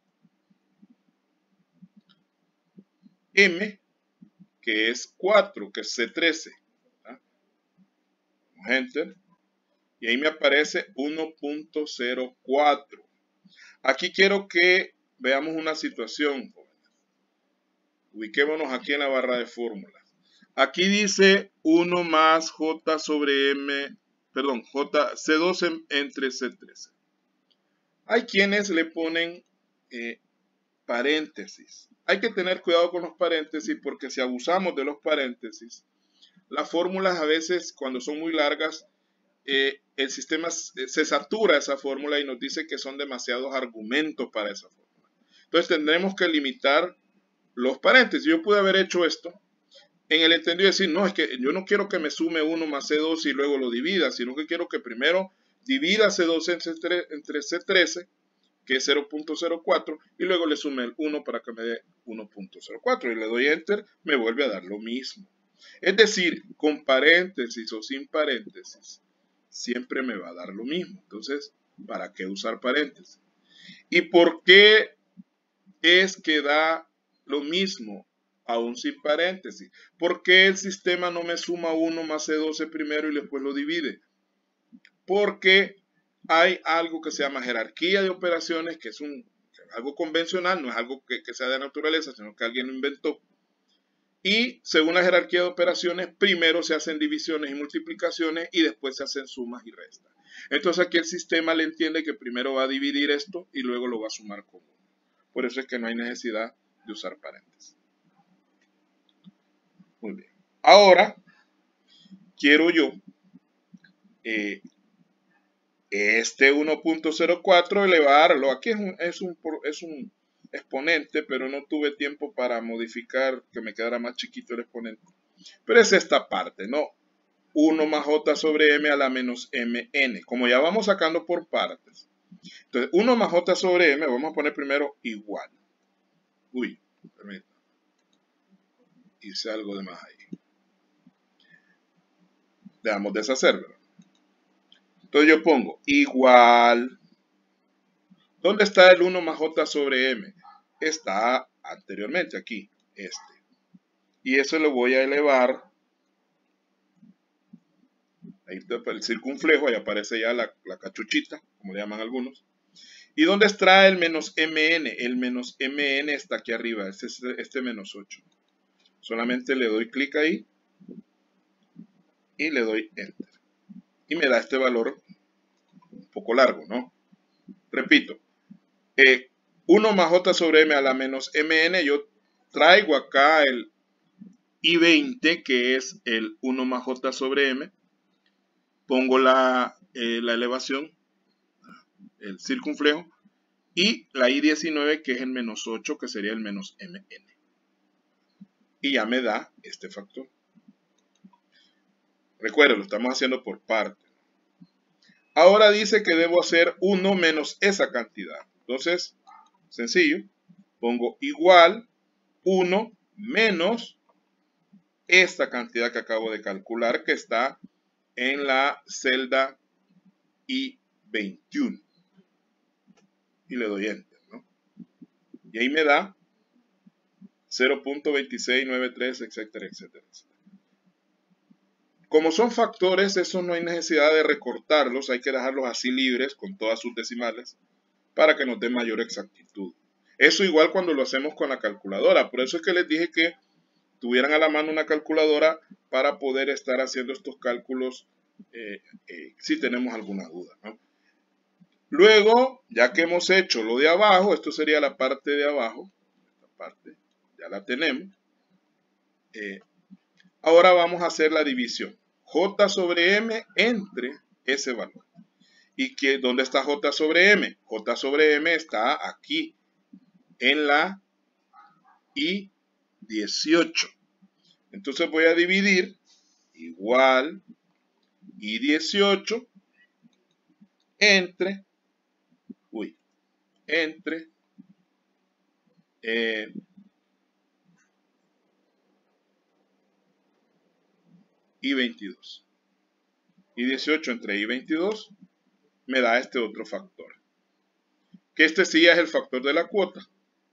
m, que es 4, que es C13, ¿verdad? Enter. Y ahí me aparece 1.04. Aquí quiero que veamos una situación. Ubiquémonos aquí en la barra de fórmulas. Aquí dice 1 más j sobre m, perdón, C12 entre C13. Hay quienes le ponen paréntesis. Hay que tener cuidado con los paréntesis porque si abusamos de los paréntesis, las fórmulas a veces cuando son muy largas, el sistema se satura esa fórmula y nos dice que son demasiados argumentos para esa fórmula. Entonces tendremos que limitar los paréntesis. Yo pude haber hecho esto en el entendido de decir, no, es que yo no quiero que me sume 1 más C12 y luego lo divida, sino que quiero que primero divida C12 entre C13, que es 0.04, y luego le sume el 1 para que me dé 1.04 y le doy Enter, me vuelve a dar lo mismo. Es decir, con paréntesis o sin paréntesis, siempre me va a dar lo mismo. Entonces, ¿para qué usar paréntesis? ¿Y por qué es que da lo mismo aún sin paréntesis? ¿Por qué el sistema no me suma 1 más C12 primero y después lo divide? Porque hay algo que se llama jerarquía de operaciones, que es algo convencional, no es algo que sea de naturaleza, sino que alguien lo inventó. Y según la jerarquía de operaciones, primero se hacen divisiones y multiplicaciones y después se hacen sumas y restas. Entonces aquí el sistema le entiende que primero va a dividir esto y luego lo va a sumar con 1. Por eso es que no hay necesidad de usar paréntesis. Muy bien. Ahora, quiero yo este 1.04 elevarlo. Aquí es un exponente, pero no tuve tiempo para modificar que me quedara más chiquito el exponente. Pero es esta parte, ¿no? 1 más j sobre m a la menos mn. Como ya vamos sacando por partes. Entonces, 1 más j sobre m, vamos a poner primero igual. Uy, permítame. Hice algo de más ahí. Dejamos deshacerlo. Entonces yo pongo igual. ¿Dónde está el 1 más j sobre m? Está anteriormente aquí, este. Y eso lo voy a elevar. Ahí está el circunflejo, ahí aparece ya la cachuchita, como le llaman algunos. ¿Y dónde está el menos mn? El menos mn está aquí arriba, este menos 8. Solamente le doy clic ahí. y le doy Enter. Y me da este valor un poco largo, ¿no? Repito, 1 más J sobre M a la menos MN, yo traigo acá el I20, que es el 1 más J sobre M, pongo la elevación, el circunflejo, y la I19, que es el menos 8, que sería el menos MN. Y ya me da este factor. Recuerden, lo estamos haciendo por parte. Ahora dice que debo hacer 1 menos esa cantidad. Entonces, sencillo, pongo igual 1 menos esta cantidad que acabo de calcular, que está en la celda I21. Y le doy Enter, ¿no? Y ahí me da 0.2693, etcétera, etcétera, etcétera. Como son factores, eso no hay necesidad de recortarlos, hay que dejarlos así libres con todas sus decimales para que nos dé mayor exactitud. Eso igual cuando lo hacemos con la calculadora, por eso es que les dije que tuvieran a la mano una calculadora para poder estar haciendo estos cálculos si tenemos alguna duda, ¿no? Luego, ya que hemos hecho lo de abajo, esto sería la parte de abajo, esta parte ya la tenemos. Ahora vamos a hacer la división. J sobre M entre ese valor. ¿Y dónde está J sobre M? J sobre M está aquí, en la I18. Entonces voy a dividir igual I18 entre I22. I18 entre I22 me da este otro factor. Que este sí es el factor de la cuota.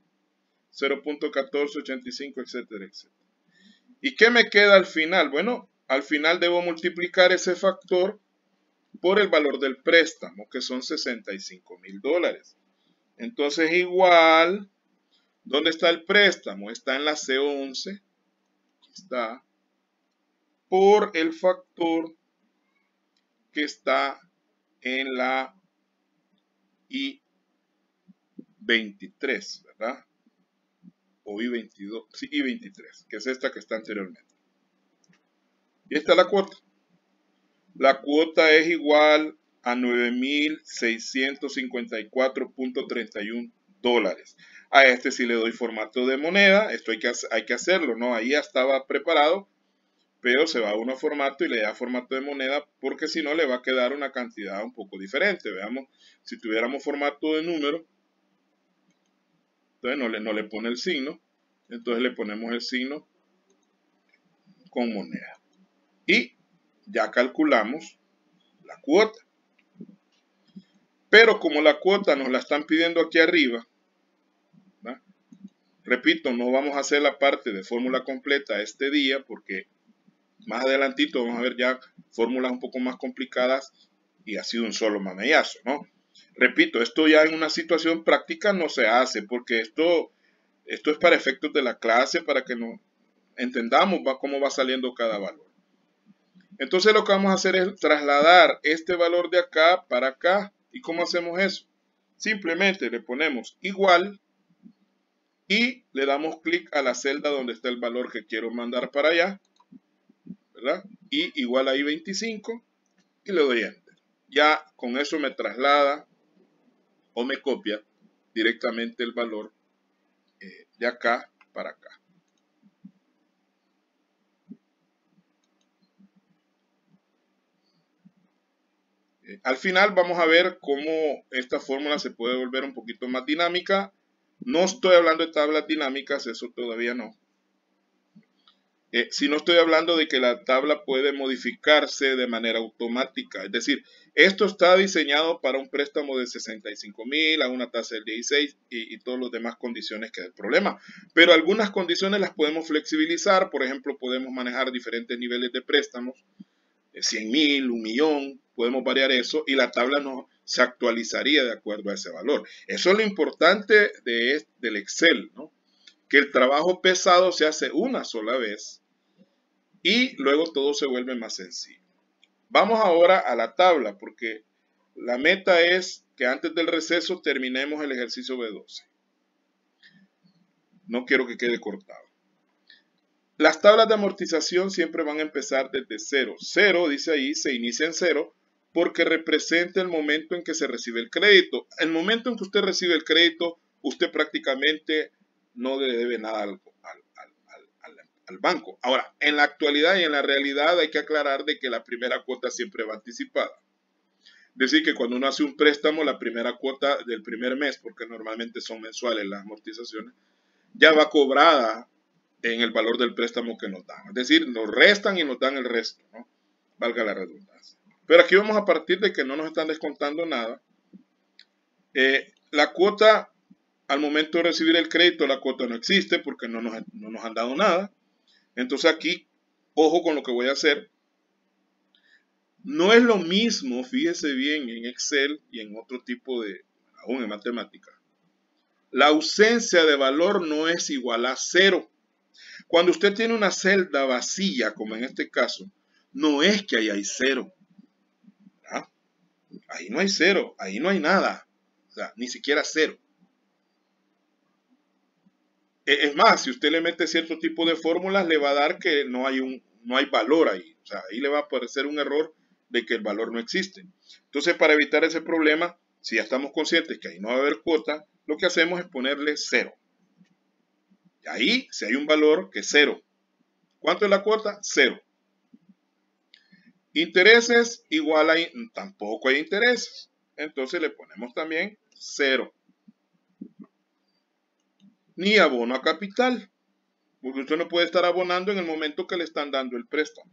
0.1485, etcétera, etcétera. ¿Y qué me queda al final? Bueno, al final debo multiplicar ese factor por el valor del préstamo, que son $65,000. Entonces igual, ¿dónde está el préstamo? Está en la C11, aquí está, por el factor que está en la I23, ¿verdad? O I22, sí, I23, que es esta que está anteriormente. Y esta es la cuota. La cuota es igual a $9,654.31. A este sí le doy formato de moneda. Esto hay que hacerlo, ¿no? Ahí ya estaba preparado, pero se va a uno a formato y le da formato de moneda, porque si no le va a quedar una cantidad un poco diferente. Veamos, si tuviéramos formato de número, entonces no le pone el signo, entonces le ponemos el signo con moneda. Y ya calculamos la cuota. Pero como la cuota nos la están pidiendo aquí arriba, ¿verdad? Repito, no vamos a hacer la parte de fórmula completa este día porque más adelantito vamos a ver ya fórmulas un poco más complicadas y ha sido un solo mamellazo, ¿no? Repito, esto ya en una situación práctica no se hace porque esto es para efectos de la clase, para que nos entendamos cómo va saliendo cada valor. Entonces lo que vamos a hacer es trasladar este valor de acá para acá. ¿Y cómo hacemos eso? Simplemente le ponemos igual y le damos clic a la celda donde está el valor que quiero mandar para allá, ¿verdad? Y igual a I25 y le doy Enter. Ya con eso me traslada o me copia directamente el valor de acá para acá. Al final vamos a ver cómo esta fórmula se puede volver un poquito más dinámica. No estoy hablando de tablas dinámicas, eso todavía no. Si no estoy hablando de que la tabla puede modificarse de manera automática. Es decir, esto está diseñado para un préstamo de 65,000 a una tasa del 16 y todas las demás condiciones que es el problema. Pero algunas condiciones las podemos flexibilizar. Por ejemplo, podemos manejar diferentes niveles de préstamos. 100,000, 1,000,000, podemos variar eso y la tabla no se actualizaría de acuerdo a ese valor. Eso es lo importante del Excel, ¿no? Que el trabajo pesado se hace una sola vez y luego todo se vuelve más sencillo. Vamos ahora a la tabla, porque la meta es que antes del receso terminemos el ejercicio B12. No quiero que quede cortado. Las tablas de amortización siempre van a empezar desde 0. 0, dice ahí, se inicia en 0 porque representa el momento en que se recibe el crédito. El momento en que usted recibe el crédito, usted prácticamente no le debe nada al banco. Ahora, en la actualidad y en la realidad hay que aclarar de que la primera cuota siempre va anticipada. Es decir, que cuando uno hace un préstamo, la primera cuota del primer mes, porque normalmente son mensuales las amortizaciones, ya va cobrada en el valor del préstamo que nos dan. Es decir, nos restan y nos dan el resto, ¿no? Valga la redundancia. Pero aquí vamos a partir de que no nos están descontando nada. La cuota, al momento de recibir el crédito, la cuota no existe porque no nos han dado nada. Entonces aquí, ojo con lo que voy a hacer. No es lo mismo, fíjese bien, en Excel y en otro tipo de, aún en matemática. La ausencia de valor no es igual a 0. Cuando usted tiene una celda vacía, como en este caso, no es que ahí hay 0. ¿Ah? Ahí no hay 0, ahí no hay nada. O sea, ni siquiera 0. Es más, si usted le mete cierto tipo de fórmulas, le va a dar que no hay valor ahí. O sea, ahí le va a aparecer un error de que el valor no existe. Entonces, para evitar ese problema, si ya estamos conscientes que ahí no va a haber cuota, lo que hacemos es ponerle 0. Y ahí, si hay un valor que es 0. ¿Cuánto es la cuota? 0. Intereses igual a, tampoco hay intereses. Entonces le ponemos también 0. Ni abono a capital, porque usted no puede estar abonando en el momento que le están dando el préstamo.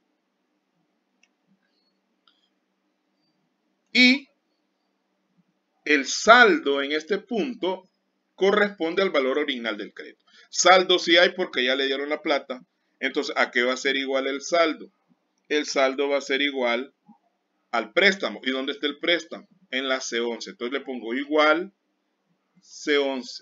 Y el saldo en este punto corresponde al valor original del crédito. Saldo sí hay porque ya le dieron la plata. Entonces, ¿a qué va a ser igual el saldo? El saldo va a ser igual al préstamo. ¿Y dónde está el préstamo? En la C11. Entonces le pongo igual C11.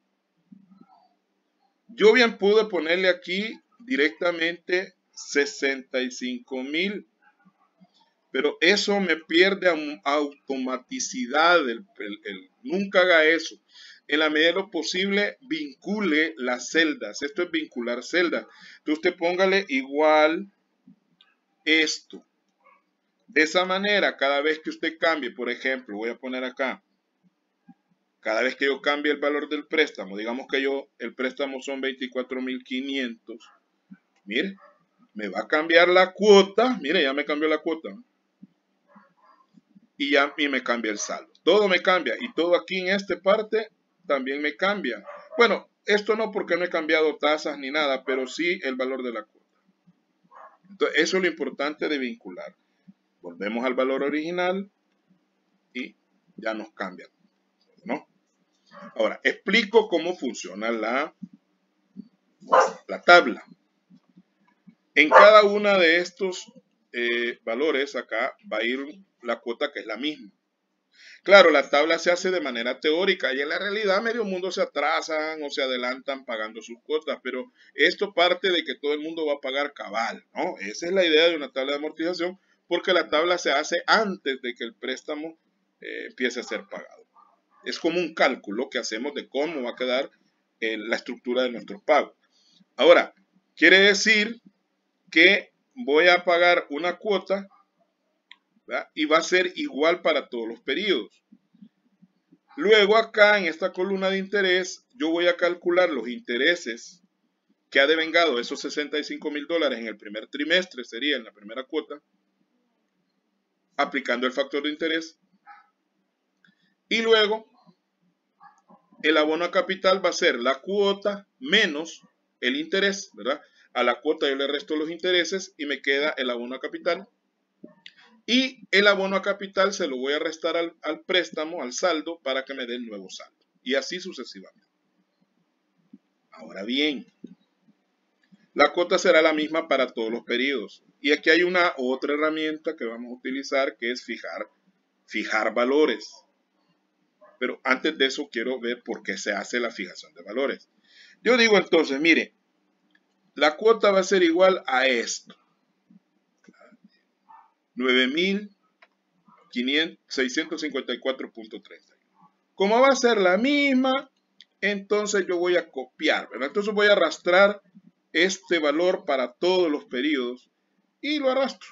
Yo bien pude ponerle aquí directamente 65,000. Pero eso me pierde automaticidad. Nunca haga eso. En la medida de lo posible, vincule las celdas. Esto es vincular celdas. Entonces usted póngale igual esto. De esa manera, cada vez que usted cambie, por ejemplo, voy a poner acá, cada vez que yo cambie el valor del préstamo, digamos que el préstamo son 24,500, mire, me va a cambiar la cuota, mire, ya me cambió la cuota, y ya me cambia el saldo. Todo me cambia, y todo aquí en esta parte también me cambia. Bueno, esto no porque no he cambiado tasas ni nada, pero sí el valor de la cuota. Entonces, eso es lo importante de vincular. Volvemos al valor original y ya nos cambia, ¿no? Ahora, explico cómo funciona la tabla. En cada una de estos valores acá va a ir la cuota que es la misma. Claro, la tabla se hace de manera teórica y en la realidad medio mundo se atrasan o se adelantan pagando sus cuotas, pero esto parte de que todo el mundo va a pagar cabal, ¿no? Esa es la idea de una tabla de amortización, porque la tabla se hace antes de que el préstamo empiece a ser pagado. Es como un cálculo que hacemos de cómo va a quedar la estructura de nuestros pagos. Ahora, quiere decir que voy a pagar una cuota, ¿verdad? Y va a ser igual para todos los periodos. Luego acá en esta columna de interés, yo voy a calcular los intereses que ha devengado esos $65,000 en el primer trimestre, sería en la primera cuota, aplicando el factor de interés. Y luego, el abono a capital va a ser la cuota menos el interés, ¿verdad? A la cuota yo le resto los intereses y me queda el abono a capital. Y el abono a capital se lo voy a restar al préstamo, al saldo, para que me dé el nuevo saldo. Y así sucesivamente. Ahora bien, la cuota será la misma para todos los periodos. Y aquí hay una otra herramienta que vamos a utilizar, que es fijar valores. Pero antes de eso quiero ver por qué se hace la fijación de valores. Yo digo entonces, mire, la cuota va a ser igual a esto. 9.654.30. Como va a ser la misma, entonces yo voy a copiar, ¿verdad? Entonces voy a arrastrar este valor para todos los periodos y lo arrastro.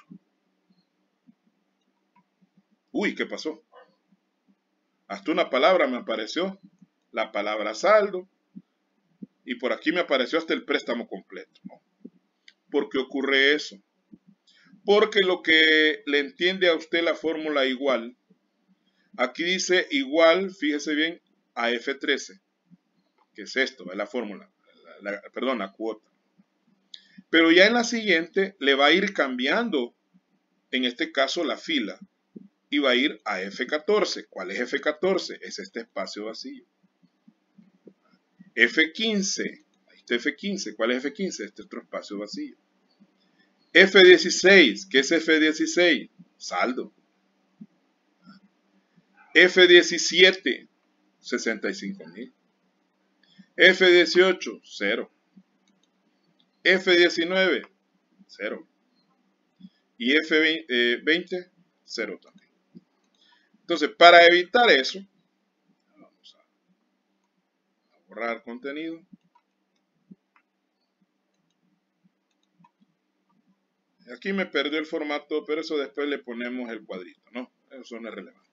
Uy, ¿qué pasó? Hasta una palabra me apareció, la palabra saldo, y por aquí me apareció hasta el préstamo completo, ¿no? ¿Por qué ocurre eso? Porque lo que le entiende a usted la fórmula igual, aquí dice igual, fíjese bien, a F13, que es esto, es la fórmula, perdón, la cuota. Pero ya en la siguiente le va a ir cambiando, en este caso la fila, y va a ir a F14. ¿Cuál es F14? Es este espacio vacío. F15, ahí está F15. ¿Cuál es F15? Este otro espacio vacío. F16, ¿qué es F16? Saldo. F17, 65.000. F18, 0. F19, 0. Y F20, 0 también. Entonces, para evitar eso, vamos a borrar contenido. Aquí me perdió el formato, pero eso después le ponemos el cuadrito, ¿no? Eso no es relevante.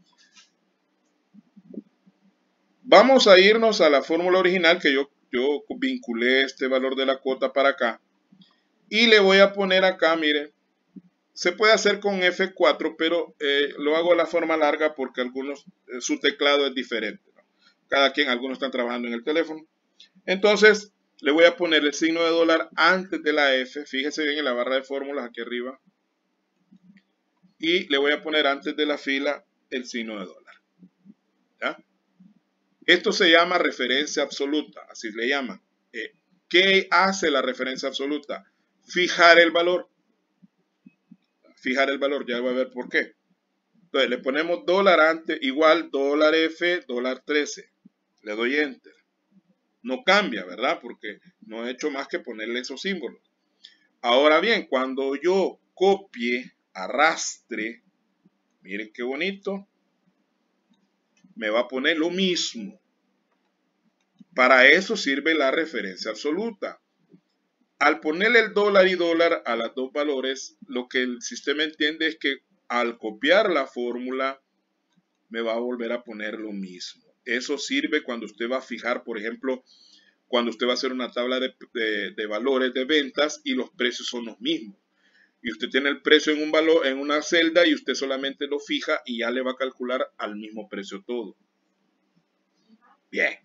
Vamos a irnos a la fórmula original que yo vinculé este valor de la cuota para acá. Y le voy a poner acá, miren, se puede hacer con F4, pero lo hago de la forma larga porque algunos, su teclado es diferente, ¿no? Cada quien, algunos están trabajando en el teléfono. Entonces, le voy a poner el signo de dólar antes de la F. Fíjese bien en la barra de fórmulas aquí arriba. Y le voy a poner antes de la fila el signo de dólar. ¿Ya? Esto se llama referencia absoluta, así le llaman. ¿Qué hace la referencia absoluta? Fijar el valor. Fijar el valor, ya va a ver por qué. Entonces le ponemos dólar antes, igual dólar F, dólar 13. Le doy enter. No cambia, ¿verdad? Porque no he hecho más que ponerle esos símbolos. Ahora bien, cuando yo copie, arrastre, miren qué bonito, me va a poner lo mismo. Para eso sirve la referencia absoluta. Al ponerle el dólar y dólar a los dos valores, lo que el sistema entiende es que al copiar la fórmula, me va a volver a poner lo mismo. Eso sirve cuando usted va a fijar, por ejemplo, cuando usted va a hacer una tabla de valores de ventas y los precios son los mismos. Y usted tiene el precio en un valor, en una celda, y usted solamente lo fija y ya le va a calcular al mismo precio todo. Bien.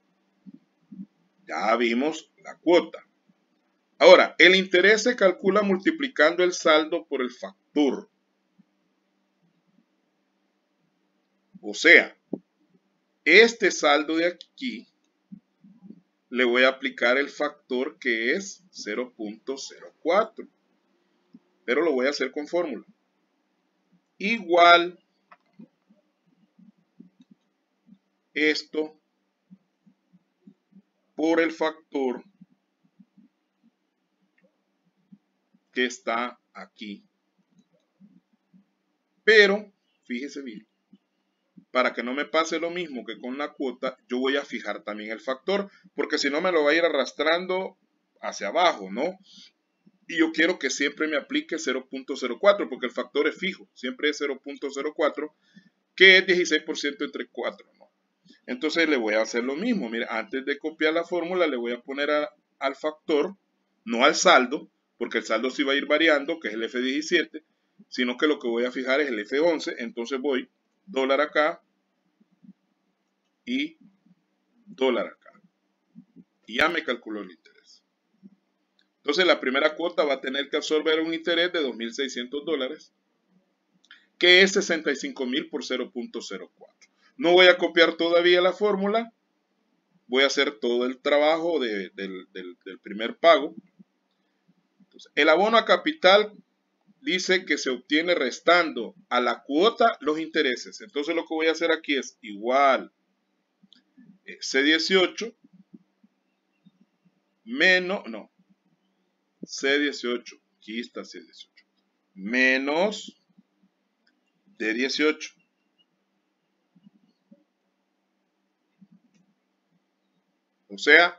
Ya vimos la cuota. Ahora, el interés se calcula multiplicando el saldo por el factor. O sea, este saldo de aquí le voy a aplicar el factor que es 0.04. Pero lo voy a hacer con fórmula. Igual esto por el factor que está aquí. Pero, fíjese bien, para que no me pase lo mismo que con la cuota, yo voy a fijar también el factor, porque si no me lo va a ir arrastrando hacia abajo, ¿no? Y yo quiero que siempre me aplique 0.04, porque el factor es fijo, siempre es 0.04, que es 16% entre 4, ¿no? Entonces le voy a hacer lo mismo. Mira, antes de copiar la fórmula, le voy a poner al factor, no al saldo, porque el saldo sí va a ir variando, que es el F17, sino que lo que voy a fijar es el F11. Entonces voy dólar acá y dólar acá. Y ya me calculó el interés. Entonces la primera cuota va a tener que absorber un interés de $2.600, que es 65.000 por 0.04. No voy a copiar todavía la fórmula. Voy a hacer todo el trabajo del primer pago. Entonces, el abono a capital dice que se obtiene restando a la cuota los intereses. Entonces lo que voy a hacer aquí es igual C18 menos, no, C18. Aquí está C18. Menos D18. O sea,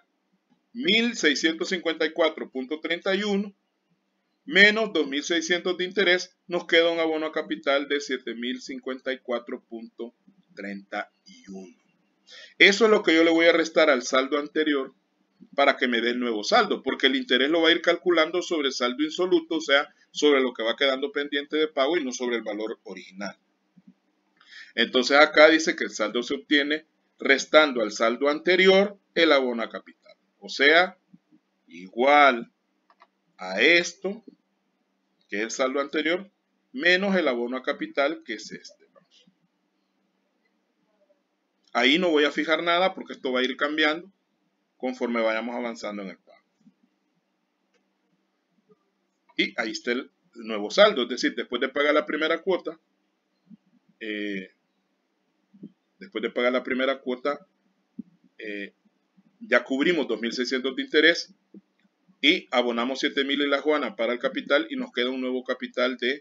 1.654.31 menos 2.600 de interés, nos queda un abono a capital de 7.054.31. Eso es lo que yo le voy a restar al saldo anterior para que me dé el nuevo saldo, porque el interés lo va a ir calculando sobre el saldo insoluto, o sea, sobre lo que va quedando pendiente de pago y no sobre el valor original. Entonces acá dice que el saldo se obtiene restando al saldo anterior el abono a capital. O sea, igual a esto, que es el saldo anterior, menos el abono a capital, que es este. Ahí no voy a fijar nada porque esto va a ir cambiando conforme vayamos avanzando en el pago. Y ahí está el nuevo saldo, es decir, después de pagar la primera cuota, ya cubrimos 2.600 de interés y abonamos 7.000 en la Juana para el capital y nos queda un nuevo capital de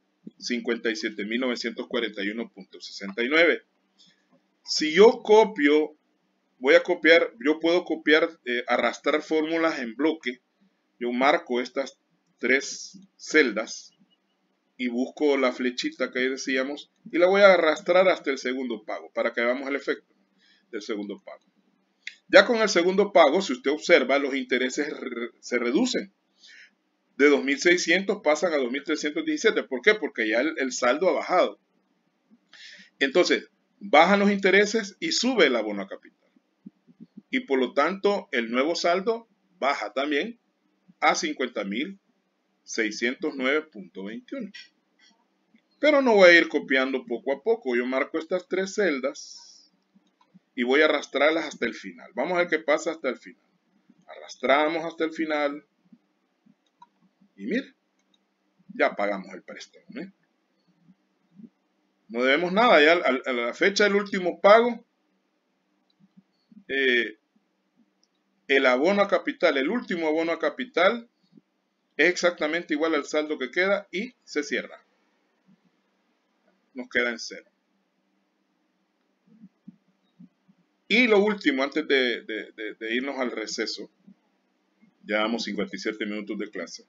57.941.69. Si yo copio, yo puedo copiar, arrastrar fórmulas en bloque. Yo marco estas 3 celdas y busco la flechita que ahí decíamos y la voy a arrastrar hasta el segundo pago para que veamos el efecto del segundo pago. Ya con el segundo pago, si usted observa, los intereses se reducen. De 2.600 pasan a 2.317. ¿Por qué? Porque ya el saldo ha bajado. Entonces, bajan los intereses y sube el abono a capital. Y por lo tanto, el nuevo saldo baja también a 50.609.21. Pero no voy a ir copiando poco a poco. Yo marco estas 3 celdas y voy a arrastrarlas hasta el final. Vamos a ver qué pasa hasta el final. Arrastramos hasta el final. Y mire, ya pagamos el préstamo. No debemos nada. Ya a la fecha del último pago, el abono a capital, el último abono a capital, es exactamente igual al saldo que queda y se cierra. Nos queda en cero. Y lo último, antes de irnos al receso, llevamos 57 minutos de clase.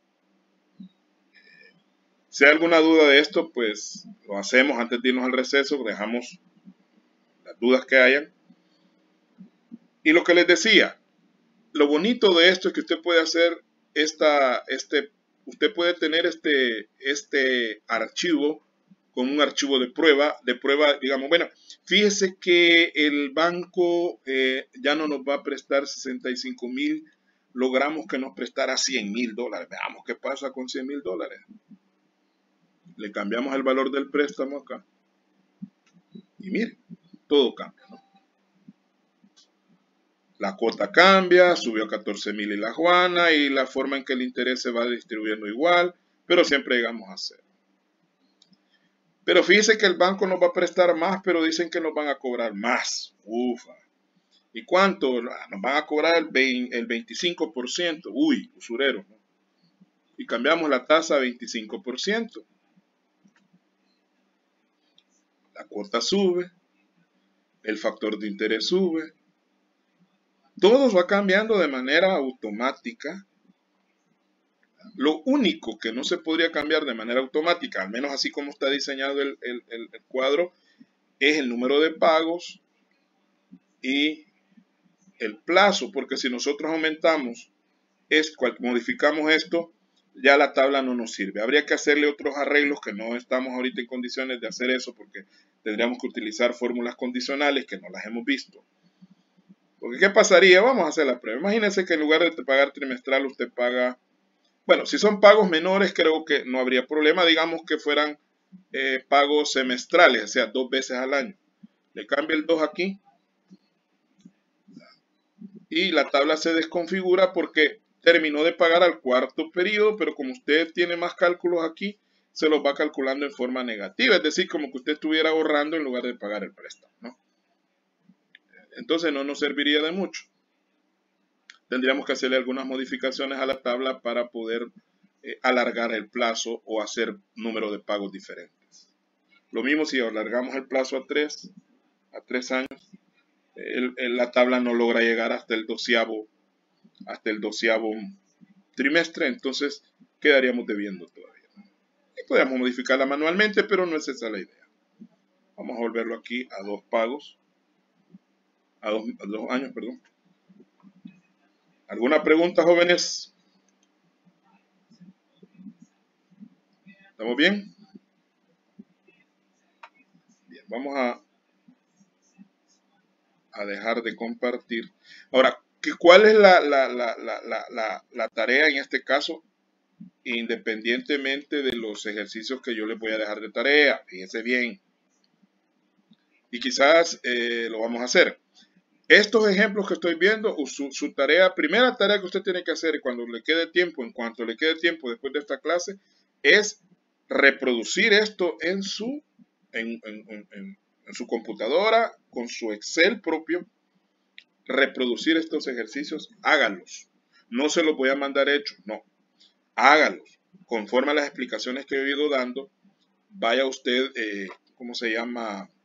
Si hay alguna duda de esto, pues lo hacemos antes de irnos al receso, dejamos las dudas que hayan. Y lo que les decía, lo bonito de esto es que usted puede hacer usted puede tener este archivo con un archivo de prueba, digamos, bueno, fíjese que el banco ya no nos va a prestar 65,000, logramos que nos prestara $100,000. Veamos qué pasa con $100,000. Le cambiamos el valor del préstamo acá. Y mire, todo cambia, ¿no? La cuota cambia, subió a 14,000 en la Juana y la forma en que el interés se va distribuyendo igual, pero siempre llegamos a cero. Pero fíjese que el banco nos va a prestar más, pero dicen que nos van a cobrar más. Ufa. ¿Y cuánto? Nos van a cobrar el 25%. Uy, usurero, ¿no? Y cambiamos la tasa a 25%. La cuota sube, el factor de interés sube. Todo va cambiando de manera automática. Lo único que no se podría cambiar de manera automática, al menos así como está diseñado el cuadro, es el número de pagos y el plazo, porque si nosotros modificamos esto, ya la tabla no nos sirve. Habría que hacerle otros arreglos que no estamos ahorita en condiciones de hacer eso porque tendríamos que utilizar fórmulas condicionales que no las hemos visto. Porque ¿qué pasaría? Vamos a hacer la prueba. Imagínense que en lugar de pagar trimestral usted paga, bueno, si son pagos menores creo que no habría problema, digamos que fueran pagos semestrales, o sea, 2 veces al año. Le cambio el 2 aquí y la tabla se desconfigura porque terminó de pagar al cuarto periodo, pero como usted tiene más cálculos aquí, se los va calculando en forma negativa, es decir, como que usted estuviera ahorrando en lugar de pagar el préstamo, ¿no? Entonces no nos serviría de mucho. tendríamos que hacerle algunas modificaciones a la tabla para poder alargar el plazo o hacer número de pagos diferentes. Lo mismo si alargamos el plazo a 3 años, la tabla no logra llegar hasta el 12º trimestre, entonces quedaríamos debiendo todavía. Y podríamos modificarla manualmente, pero no es esa la idea. Vamos a volverlo aquí a 2 pagos, a 2 años, perdón. ¿Alguna pregunta, jóvenes? ¿Estamos bien? Bien, vamos a dejar de compartir. Ahora, ¿cuál es la tarea en este caso? Independientemente de los ejercicios que yo les voy a dejar de tarea, fíjense bien. Y quizás lo vamos a hacer. Estos ejemplos que estoy viendo, su tarea, primera tarea que usted tiene que hacer cuando le quede tiempo, en cuanto le quede tiempo después de esta clase, es reproducir esto en su computadora, con su Excel propio, reproducir estos ejercicios, hágalos. No se los voy a mandar hechos, no. Hágalos. Conforme a las explicaciones que he ido dando, vaya usted, ¿cómo se llama?